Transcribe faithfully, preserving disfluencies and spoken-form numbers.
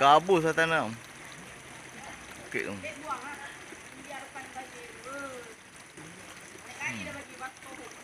Kabus lah tanam. Okey tu. Dek buang lah. Biar depan banjir. Eh. Kali dah bagi batu.